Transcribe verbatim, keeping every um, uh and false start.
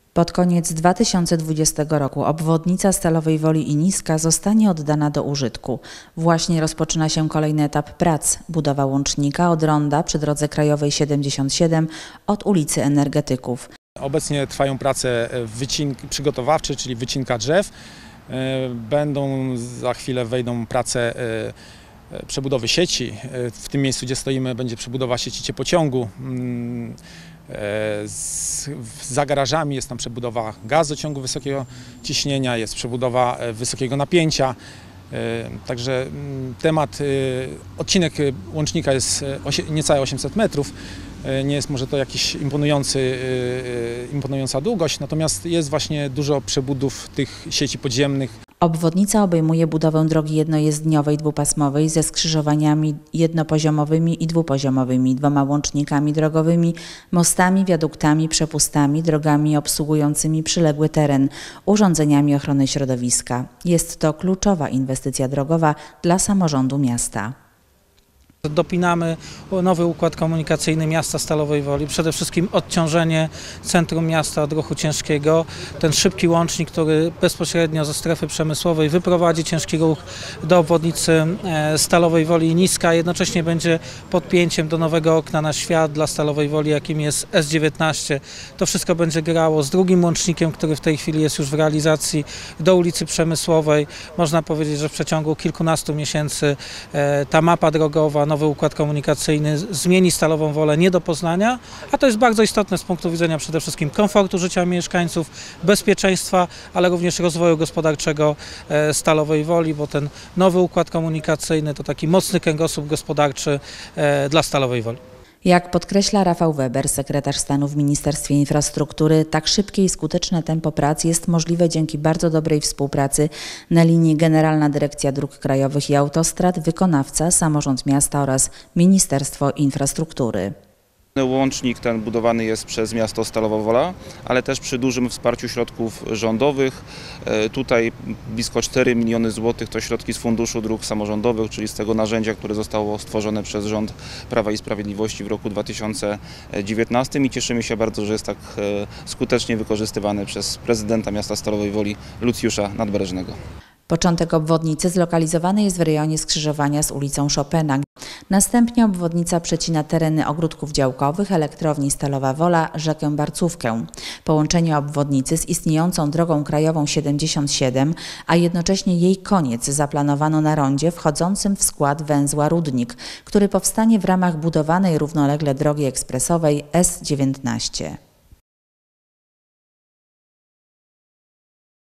Pod koniec dwa tysiące dwudziestego roku obwodnica Stalowej Woli i Niska zostanie oddana do użytku. Właśnie rozpoczyna się kolejny etap prac. Budowa łącznika od ronda przy drodze krajowej siedemdziesiąt siedem od ulicy Energetyków. Obecnie trwają prace wycinki przygotowawcze, czyli wycinka drzew. Będą za chwilę wejdą prace przebudowy sieci. W tym miejscu, gdzie stoimy, będzie przebudowa sieci ciepłociągu. Za garażami jest tam przebudowa gazociągu wysokiego ciśnienia, jest przebudowa wysokiego napięcia. Także temat, odcinek łącznika jest niecałe osiemset metrów. Nie jest może to jakiś imponujący, imponująca długość, natomiast jest właśnie dużo przebudów tych sieci podziemnych. Obwodnica obejmuje budowę drogi jednojezdniowej dwupasmowej ze skrzyżowaniami jednopoziomowymi i dwupoziomowymi, dwoma łącznikami drogowymi, mostami, wiaduktami, przepustami, drogami obsługującymi przyległy teren, urządzeniami ochrony środowiska. Jest to kluczowa inwestycja drogowa dla samorządu miasta. Dopinamy nowy układ komunikacyjny miasta Stalowej Woli, przede wszystkim odciążenie centrum miasta od ruchu ciężkiego, ten szybki łącznik, który bezpośrednio ze strefy przemysłowej wyprowadzi ciężki ruch do obwodnicy Stalowej Woli i Niska, jednocześnie będzie podpięciem do nowego okna na świat dla Stalowej Woli, jakim jest S dziewiętnaście. To wszystko będzie grało z drugim łącznikiem, który w tej chwili jest już w realizacji, do ulicy Przemysłowej. Można powiedzieć, że w przeciągu kilkunastu miesięcy ta mapa drogowa, nowy układ komunikacyjny zmieni Stalową Wolę nie do poznania, a to jest bardzo istotne z punktu widzenia przede wszystkim komfortu życia mieszkańców, bezpieczeństwa, ale również rozwoju gospodarczego Stalowej Woli, bo ten nowy układ komunikacyjny to taki mocny kręgosłup gospodarczy dla Stalowej Woli. Jak podkreśla Rafał Weber, sekretarz stanu w Ministerstwie Infrastruktury, tak szybkie i skuteczne tempo prac jest możliwe dzięki bardzo dobrej współpracy na linii Generalna Dyrekcja Dróg Krajowych i Autostrad, wykonawca, samorząd miasta oraz Ministerstwo Infrastruktury. Łącznik ten budowany jest przez miasto Stalowa Wola, ale też przy dużym wsparciu środków rządowych. Tutaj blisko cztery miliony złotych to środki z Funduszu Dróg Samorządowych, czyli z tego narzędzia, które zostało stworzone przez rząd Prawa i Sprawiedliwości w roku dwa tysiące dziewiętnastym i cieszymy się bardzo, że jest tak skutecznie wykorzystywany przez prezydenta miasta Stalowej Woli Lucjusza Nadbrzeżnego. Początek obwodnicy zlokalizowany jest w rejonie skrzyżowania z ulicą Chopina. Następnie obwodnica przecina tereny ogródków działkowych, elektrowni Stalowa Wola, rzekę Barcówkę. Połączenie obwodnicy z istniejącą drogą krajową siedemdziesiąt siedem, a jednocześnie jej koniec zaplanowano na rondzie wchodzącym w skład węzła Rudnik, który powstanie w ramach budowanej równolegle drogi ekspresowej S dziewiętnaście.